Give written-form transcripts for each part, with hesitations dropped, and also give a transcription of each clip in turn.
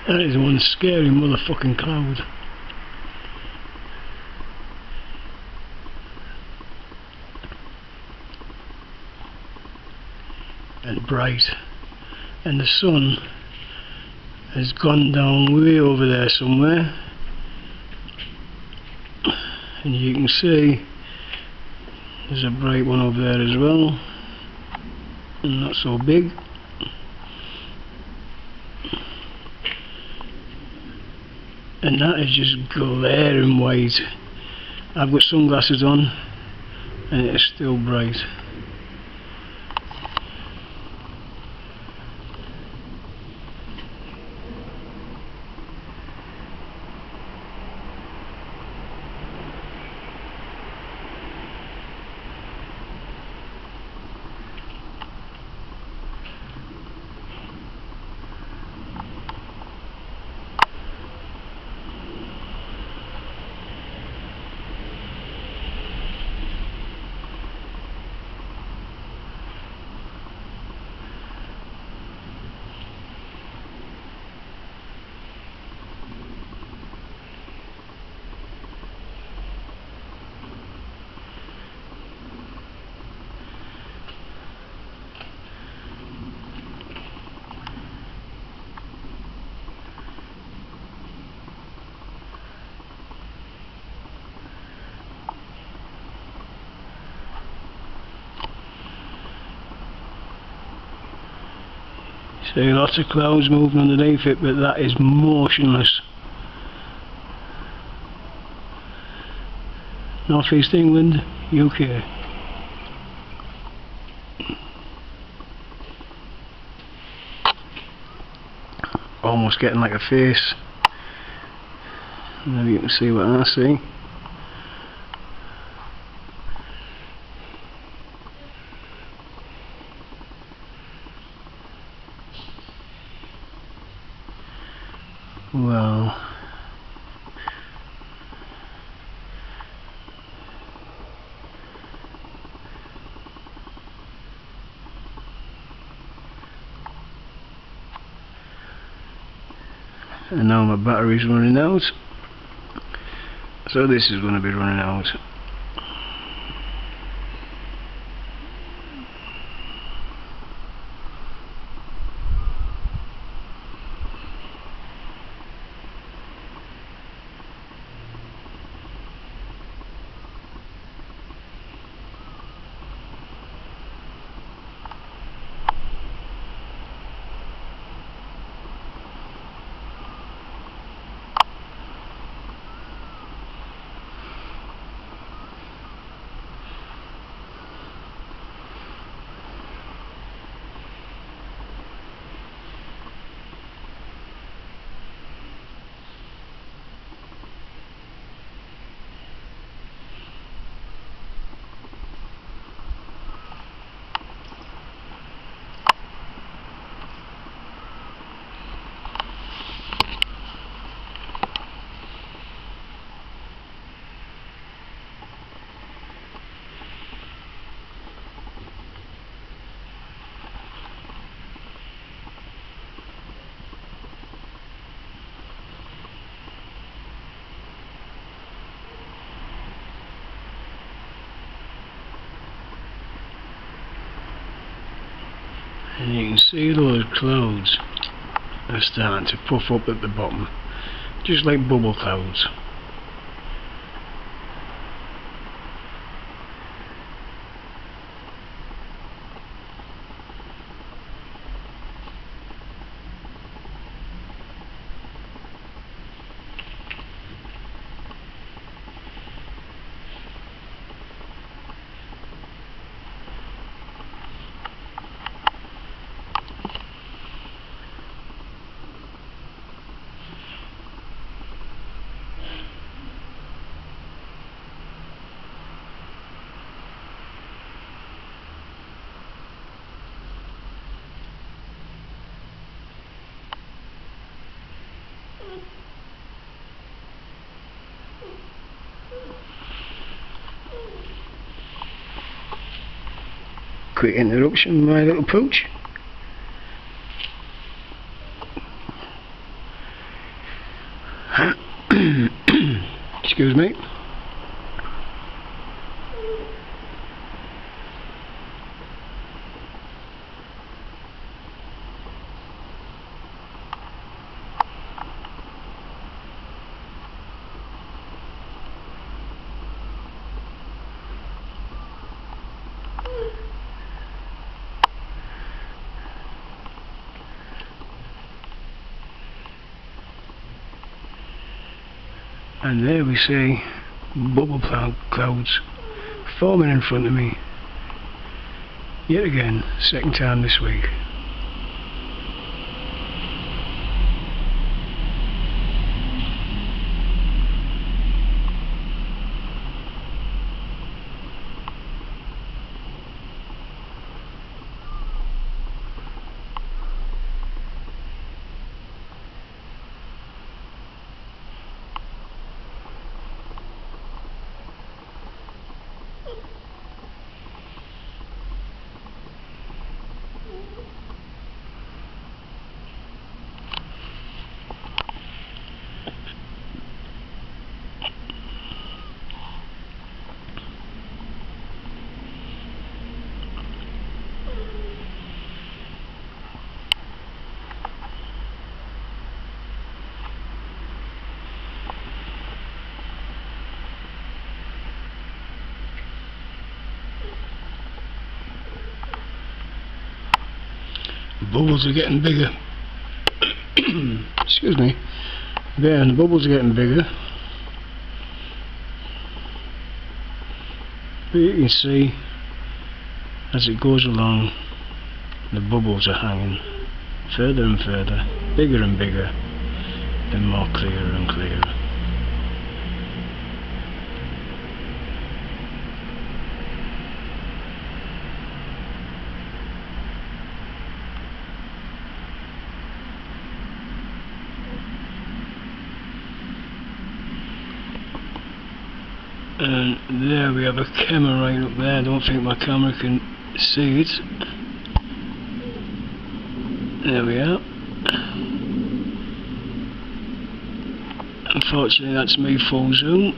That is one scary motherfucking cloud. And bright. And the sun has gone down way over there somewhere. And you can see there's a bright one over there as well. And not so big. And that is just glaring white. I've got sunglasses on and it is still bright. See lots of clouds moving underneath it, but that is motionless. North East England, UK. Almost getting like a face. Maybe you can see what I see. Well, and now my battery's running out, so this is going to be running out. And you can see those clouds are starting to puff up at the bottom, just like bubble clouds. Quick interruption, my little pooch. Excuse me. And there we see bubble clouds forming in front of me. Yet again, second time this week. The bubbles are getting bigger. Excuse me. There, and the bubbles are getting bigger. But you can see, as it goes along, the bubbles are hanging further and further, bigger and bigger, and more clearer and clearer. And there we have a camera right up there. I don't think my camera can see it. There we are. Unfortunately that's me full zoom.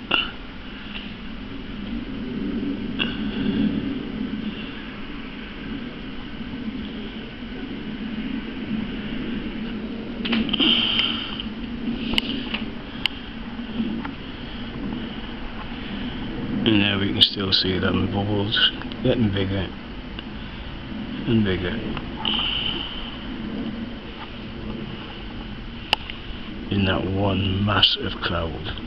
And there we can still see them bubbles getting bigger and bigger in that one mass of cloud.